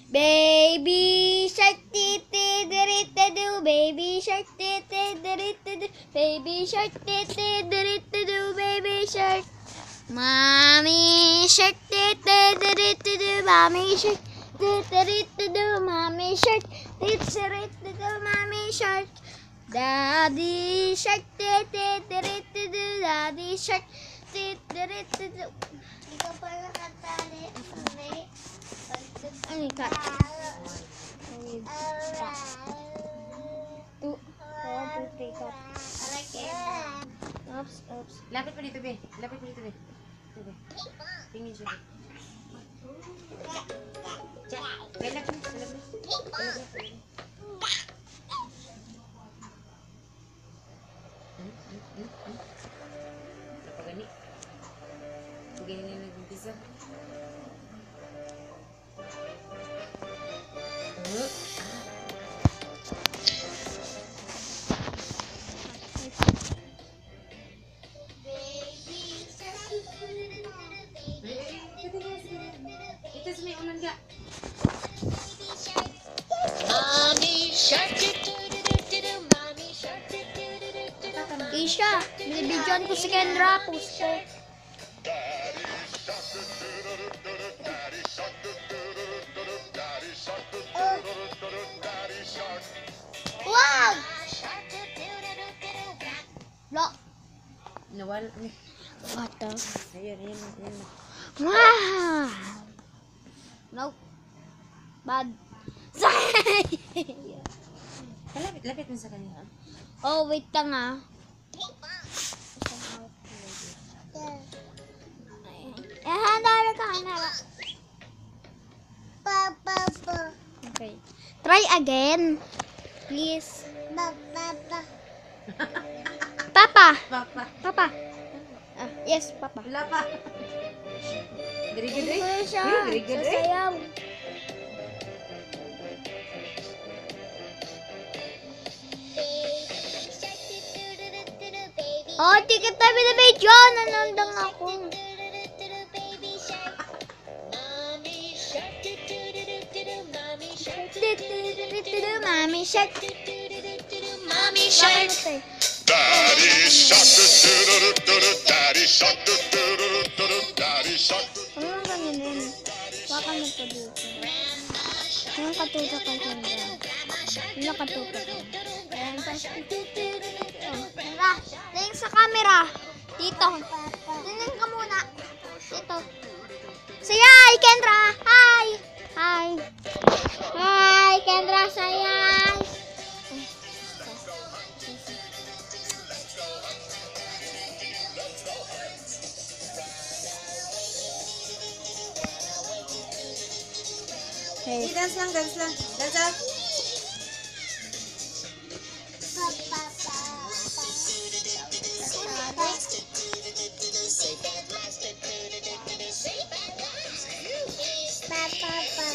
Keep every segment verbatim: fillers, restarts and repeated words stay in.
Baby shark ti ti diri ti do, baby shark ti ti diri ti do, baby shark ti ti diri ti do, baby shark. Mommy shark ti ti diri ti do, mommy shark ti diri ti do, mommy shark ti diri ti do, mommy shark. Daddy shark ti ti diri ti do, daddy shark ti diri ti do. Ikaw pala katali. Ano ka? Two, four, two, three, cut. Oops, oops. Lapit mo dito, be. Lapit mo dito, be. Dito, be. Tingin siya, be. Diyan. Galak mo. Galak mo. Galak mo. Hmm? Hmm? Hmm? Hmm? Napagani. Pagani na nag-umpisa. Uh. Ito sa may unan ka. Mommy shark do do do do do do, mommy shark do do do do do do. Isha, binibidyoan ko si Kendra. Post ko. Wow! Look. Nawala. What the? Ayun, ayun, ayun. Wow! Nope. Bad. Lapit, lapit mo sa kanya. Oh, wait lang ah. Eh, handala ka, handala. Pa pa pa. Okay. Try again. Please. Pa pa pa. Papa. Papa. Papa. Ah, yes, Papa. Wala pa. Very good, eh? Ano siya? Hmm, very good, eh? Sasayaw. Oh, di kita binibidyo. Nanandang ako. Mommy shark. Mommy shark. Daddy shark, do do do do do, daddy shark, do do do do do, daddy shark. Ano lang ganyan din? Baka mo pa dito. Ano katutok ka dyan? Ano katutok ka? Ayan pa. Oh, tara. Tingin sa camera. Dito. Tingin ka muna. Dito. Sayay, Kendra. Hi. Hi. Hi, Kendra. Sayay. Hey, Okay. dance lang, dance lang. Dance up. Pa pa pa.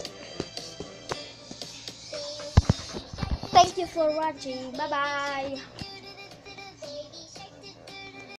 Thank you for watching. Bye-bye.